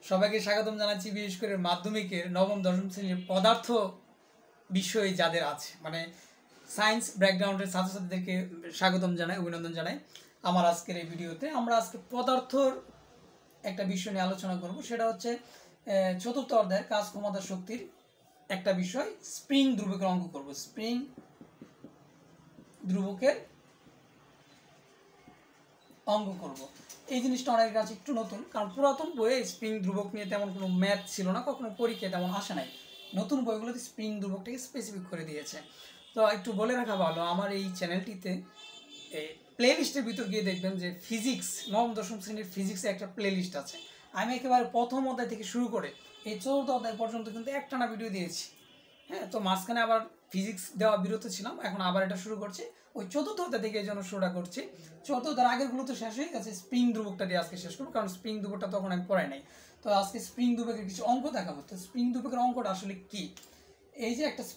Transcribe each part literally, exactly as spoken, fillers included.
সবাইকে স্বাগতম জানাচ্ছি, বিশেষ করে মাধ্যমিকের নবম দশম শ্রেণীর পদার্থ বিষয়ে যাদের আছে, মানে সায়েন্স ব্যাকগ্রাউন্ডের ছাত্রছাত্রীদেরকে স্বাগতম জানাই, অভিনন্দন জানাই। আমার আজকের এই ভিডিওতে আমরা আজকে পদার্থর একটা বিষয় নিয়ে আলোচনা করব, সেটা হচ্ছে চতুর্থ অধ্যায়ের কাজ, ক্ষমতা, শক্তির একটা বিষয় স্প্রিং ধ্রুবকের অঙ্ক করব। স্প্রিং ধ্রুবকের অঙ্ক করব। এই জিনিসটা অনেকের কাছে একটু নতুন, কারণ পুরাতন বইয়ে স্প্রিং ধ্রুবক নিয়ে তেমন কোনো ম্যাথ ছিল না, কখনো পরীক্ষায় তেমন আসে নাই। নতুন বইগুলোতে স্প্রিং ধ্রুবকটাকে স্পেসিফিক করে দিয়েছে। তো একটু বলে রাখা ভালো, আমার এই চ্যানেলটিতে প্লে লিস্টের ভিতর গিয়ে দেখবেন যে ফিজিক্স, নবম দশম শ্রেণীর ফিজিক্সে একটা প্লে লিস্ট আছে। আমি একেবারে প্রথম অধ্যায় থেকে শুরু করে এই চতুর্থ অধ্যায় পর্যন্ত কিন্তু একটানা ভিডিও দিয়েছি। হ্যাঁ, তো মাঝখানে আবার ফিজিক্স দেওয়া বিরত ছিলাম, এখন আবার এটা শুরু করছি। ওই চতুর্থ অধ্যায় থেকে এই জন্য শুরুটা করছি। চতুর্থের আগেরগুলো তো শেষ হয়ে গেছে, স্প্রিং ধ্রুবকটা দিয়ে আজকে শেষ করবো, কারণ স্প্রিং ধ্রুবকটা তখন আমি পড়াই নাই। তো আজকে স্প্রিং ধ্রুবকের কিছু অঙ্ক দেখাবো। তো স্প্রিং ধ্রুবকের অঙ্কটা আসলে কি? এই যে একটা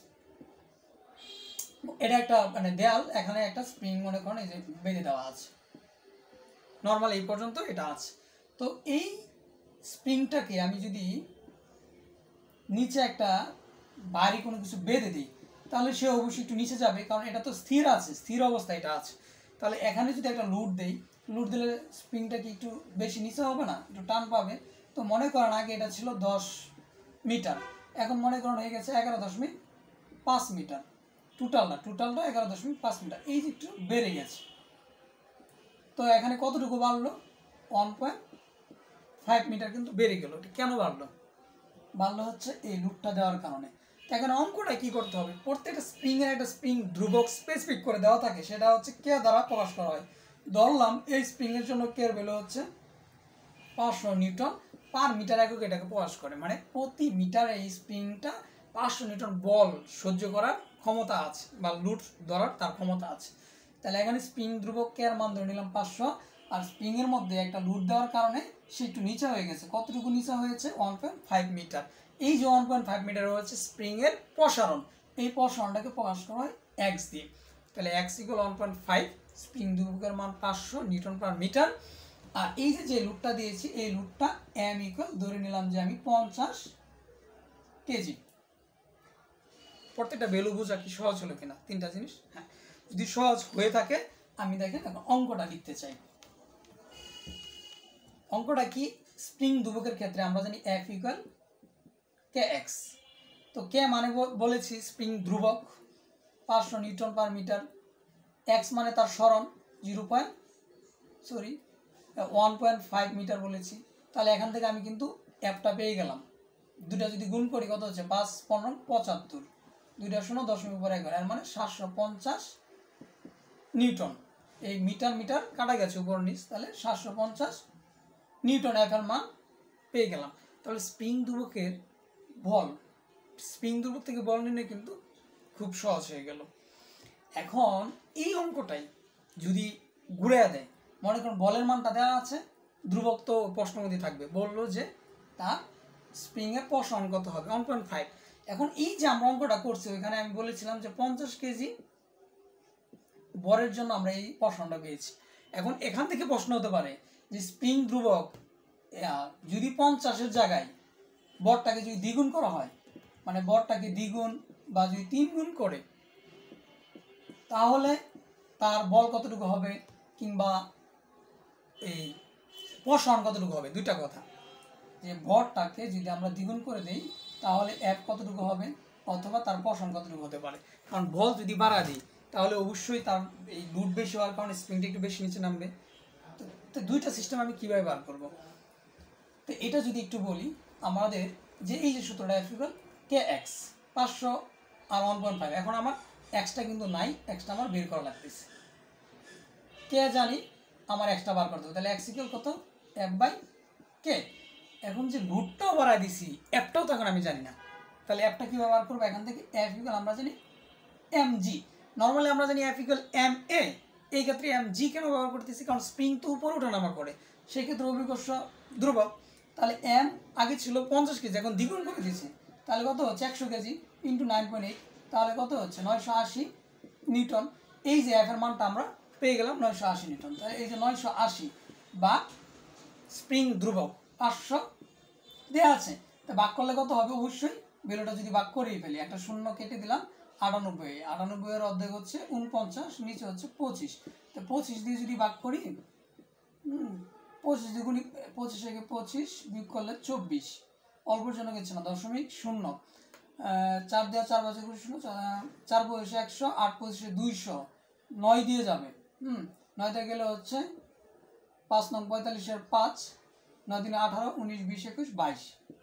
এটা একটা মানে দেয়াল, এখানে একটা স্প্রিং মনে করেন এই যে বেঁধে দেওয়া আছে, নর্মাল এই পর্যন্ত এটা আছে। তো এই স্প্রিংটাকে আমি যদি নিচে একটা ভারী কোনো কিছু বেঁধে দিই, তাহলে সে অবশ্যই একটু নিচে যাবে, কারণ এটা তো স্থির আছে, স্থির অবস্থায় এটা আছে। তাহলে এখানে যদি একটা লুট দেই, লুট দিলে স্প্রিংটা কি একটু বেশি নিচে হবে না, একটু টান পাবে। তো মনে করেন আগে এটা ছিল দশ মিটার, এখন মনে করেন হয়ে গেছে এগারো দশমিক পাঁচ মিটার। টোটাল না, টোটালটা এগারো দশমিক পাঁচ মিটার, এই যে একটু বেড়ে গেছে। তো এখানে কতটুকু বাড়লো? ওয়ান পয়েন্ট ফাইভ মিটার কিন্তু বেড়ে গেল। এটা কেন বাড়লো? বাড়লো হচ্ছে এই লুটটা দেওয়ার কারণে। এখন অঙ্কটা কি করতে হবে? প্রত্যেকটা স্প্রিং এর একটা স্প্রিং ধ্রুবক স্পেসিফিক করে দেওয়া থাকে, সেটা হচ্ছে কে দ্বারা প্রকাশ করা হয়। ধরলাম এই স্প্রিং এর জন্য কে এর ভ্যালু হচ্ছে পাঁচশো নিউটন পার মিটার একক, এটাকে প্রকাশ করে, মানে প্রতি মিটারে এই স্প্রিংটা পাঁচশো নিউটন বল সহ্য করার ক্ষমতা আছে, বা লুট ধরার তার ক্ষমতা আছে। তাহলে এখানে স্প্রিং ধ্রুবক কে এর মান ধরে নিলাম পাঁচশো, আর স্প্রিং এর মধ্যে একটা লুট দেওয়ার কারণে সে একটু নিচে হয়ে গেছে। কতটুকু নিচে হয়েছে? One point five metre. এই যে ওয়ান পয়েন্ট ফাইভ মিটার হচ্ছে স্প্রিং এর প্রসারণ, এই প্রসারণটাকে প্রকাশ করা হয় এক্স দিয়ে। তাহলে X equal one point five, spring ধ্রুবকের মান পাঁচশো নিউটন পার মিটার। আর এই যে যে লুটটা দিয়েছি, এই লুটটা এম ইকুয়াল ধরে নিলাম যে আমি পঞ্চাশ কেজি। প্রত্যেকটা ভ্যালু বোঝা কি সহজ হলো কিনা? তিনটা জিনিস, হ্যাঁ, যদি সহজ হয়ে থাকে আমি দেখেন এখন অঙ্কটা লিখতে চাই। অঙ্কটা কি? স্প্রিং ধ্রুবকের ক্ষেত্রে আমরা জানি এফ ইকুয়াল কে এক্স। তো কে মানে বলেছি স্প্রিং ধ্রুবক পাঁচশো নিউটন পার মিটার, এক্স মানে তার সরণ zero point sorry one point five metre বলেছি। তাহলে এখান থেকে আমি কিন্তু এফটা পেয়ে গেলাম। দুটা যদি গুণ করি কত হচ্ছে? পাঁচ পনেরো পঁচাত্তর, দুইটা শূন্য দশমিক উপর একবার, এর মানে সাতশো পঞ্চাশ নিউটন। এই মিটার মিটার কাটা গেছে উপর নিচ, তাহলে সাতশো পঞ্চাশ নিউটন এফ এর মান পেয়ে গেলাম। তাহলে স্প্রিং ধ্রুবকের বল, স্প্রিং ধ্রুবক থেকে বল নির্ণয় কিন্তু খুব সহজ হয়ে গেল। এখন এই অঙ্কটাই যদি ঘুরে দেয়, মনে করুন বলের মানটা দেওয়া আছে, ধ্রুবক তো প্রশ্নের মধ্যে থাকবে, বললো যে তার স্প্রিং এর প্রসারণ কত হবে? One point five. এখন এই যে আমরা অঙ্কটা করছি, ওইখানে আমি বলেছিলাম যে পঞ্চাশ কেজি বরের জন্য আমরা এই প্রশ্নটা পেয়েছি। এখন এখান থেকে প্রশ্ন হতে পারে যে স্প্রিং ধ্রুবক যদি পঞ্চাশের জায়গায় বরটাকে যদি দ্বিগুণ করা হয়, মানে বরটাকে দ্বিগুণ বা যদি তিন গুণ করে, তাহলে তার বল কতটুকু হবে, কিংবা এই প্রসারণ কতটুকু হবে? দুইটা কথা, যে ভরটাকে যদি আমরা দ্বিগুণ করে দেই তাহলে এফ কতটুকু হবে, অথবা তার প্রসারণ কতটুকু হতে পারে। কারণ বল যদি বাড়া দিই তাহলে অবশ্যই তার এই লুট বেশি হওয়ার কারণে স্প্রিংটা একটু বেশি নিচে নামবে। তো দুইটা সিস্টেম আমি কীভাবে বার করব? তো এটা যদি একটু বলি, আমাদের যে এই যে সূত্রটা এফ ইকুয়াল কে এক্স, পাঁচশো আর ওয়ান পয়েন্ট ফাইভ। এখন আমার এক্সটা কিন্তু নাই, এক্সটা আমার বের করা লাগতেছে। কে জানি, আমার এক্সটা বার করতে হবে। তাহলে এক্স ইকুয়াল কত? F by K. এখন যে লুটটাও বাড়াই দিছি, এফটাও তো এখন আমি জানি না, তাহলে এফটা কীভাবে বার করবো? এখান থেকে এফ ইকুয়াল আমরা জানি এম জি। নর্মালি আমরা জানি এফ ইকুয়াল এম এ, এই ক্ষেত্রে এম জি কেন ব্যবহার করতেছি? কারণ স্প্রিং তো উপরে ওঠানামা করে, সেই ক্ষেত্রে অভিকর্ষ ধ্রুবক। তাহলে এম আগে ছিল পঞ্চাশ কেজি, এখন দ্বিগুণ করে দিয়েছি, তাহলে কত হচ্ছে? একশো KG into nine point eight, তাহলে কত হচ্ছে? নয়শো আশি নিউটন। এই যে এফ এর মানটা আমরা পেয়ে গেলাম নয়শো আশি নিউটন। তাহলে এই যে নয়শো আশি বা স্প্রিং ধ্রুবক পাঁচশো দেওয়া আছে। তো ভাগ করলে কত হবে, অবশ্যই বেলোটা যদি ভাগ করেই ফেলি, একটা শূন্য কেটে দিলাম, আটানব্বই, আটানব্বই এর অর্ধেক হচ্ছে উনপঞ্চাশ, নিচে হচ্ছে পঁচিশ। তো পঁচিশ দিয়ে যদি ভাগ করি, হুম পঁচিশ দ্বিগুণী পঁচিশ একে পঁচিশ, বিয়োগ করলে চব্বিশ, অল্পর জন্য গেছে না, দশমিক শূন্য, চার দেওয়া চার বাজে করে শূন্য, চার পঁচিশে একশো, আট পঁচিশে দুইশো, নয় দিয়ে যাবে, হুম নয়টা গেলে হচ্ছে পাঁচ নং পঁয়তাল্লিশের পাঁচ, নয় দিনে আঠারো, উনিশ, বিশ, একুশ, বাইশ,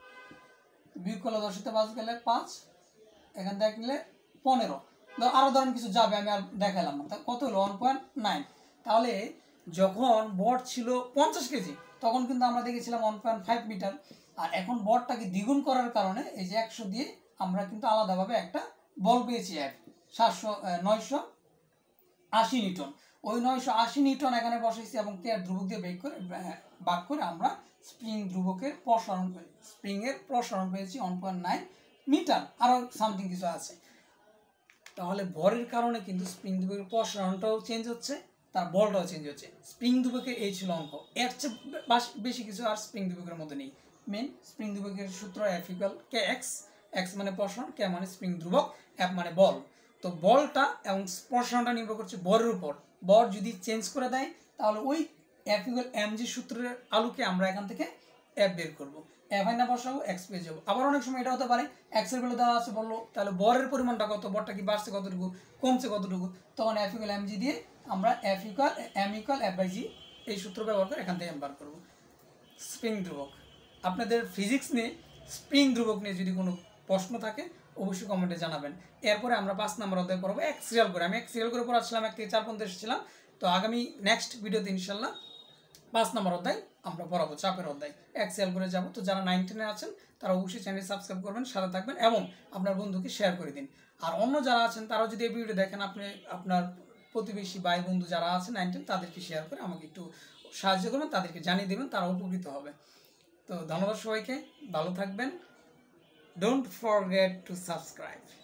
বিয়োগ করলে দশতে পাঁচ গেলে পাঁচ, এখান থেকে নিলে পনেরো। আরও ধরেন কিছু যাবে, আমি আর দেখালাম না। কত হলো, ওয়ান পয়েন্ট নাইন। তাহলে যখন বট ছিল পঞ্চাশ কেজি তখন কিন্তু আমরা দেখেছিলাম ওয়ান পয়েন্ট ফাইভ মিটার, আর এখন বটটাকে দ্বিগুণ করার কারণে এই যে একশো দিয়ে আমরা কিন্তু আলাদাভাবে একটা বল পেয়েছি, এক সাতশো নয়শো আশি নিউটন। ওই নয়শো আশি নিউটন এখানে বসাইছি এবং কে ধ্রুবক দিয়ে বেগ করে ভাগ করে আমরা স্প্রিং ধ্রুবকের প্রসারণ স্প্রিংয়ের প্রসারণ পেয়েছি ওয়ান পয়েন্ট নাইন মিটার। আরও সামথিং কিছু আছে। তাহলে ভরের কারণে কিন্তু স্প্রিং ধ্রুবকের প্রসারণটাও চেঞ্জ হচ্ছে, তার বলটাও চেঞ্জ হচ্ছে। স্প্রিং ধ্রুবকের এই ছিল অঙ্ক, এর চেয়ে বেশি কিছু আর স্প্রিং ধ্রুবকের মধ্যে নেই। মেন স্প্রিং ধ্রুবকের সূত্র F equal K X, X মানে প্রসারণ, কে মানে স্প্রিং ধ্রুবক, এফ মানে বল। তো বলটা এবং প্রসারণটা নির্ভর করছে বরের উপর। বর যদি চেঞ্জ করে দেয় তাহলে ওই এফ ইকুয়াল এম জি সূত্রের আলোকে আমরা এখান থেকে এফ বের করবো, এফ আই না বসাবো, এক্স পেয়ে যাবো। আবার অনেক সময় এটা হতে পারে এক্সের ভ্যালু দেওয়া আছে বললো, তাহলে বরের পরিমাণটা কত, বরটা কি বাড়ছে কতটুকু, কমছে কতটুকু, তখন এফ ইকুয়াল এম জি দিয়ে আমরা F equal M equal F by G এই সূত্র ব্যবহার করে এখান থেকে এম বার করবো। স্প্রিং ধ্রুবক, আপনাদের ফিজিক্স নিয়ে স্প্রিং ধ্রুবক নিয়ে যদি কোনো প্রশ্ন থাকে অবশ্যই কমেন্টে জানাবেন। এরপরে আমরা পাঁচ নম্বর অধ্যায় পড়বো এক সিরিয়াল করে। আমি এক সিরিয়াল করে পড়াচ্ছিলাম, এক থেকে চার পর্যন্ত এসেছিলাম। তো আগামী নেক্সট ভিডিওতে ইনশাল্লাহ পাঁচ নম্বর অধ্যায় আমরা পড়াবো, চাপের অধ্যায়, এক সিরিয়াল করে যাবো। তো যারা নাইন টেনে আছেন তারা অবশ্যই চ্যানেল সাবস্ক্রাইব করবেন, সাথে থাকবেন এবং আপনার বন্ধুকে শেয়ার করে দিন। আর অন্য যারা আছেন তারাও যদি এই ভিডিও দেখেন, আপনি আপনার প্রতিবেশী ভাই বন্ধু যারা আছে নাইন টেন তাদেরকে শেয়ার করে আমাকে একটু সাহায্য করবেন, তাদেরকে জানিয়ে দেবেন, তারা উপকৃত হবে। তো ধন্যবাদ সবাইকে, ভালো থাকবেন। Don't forget to subscribe.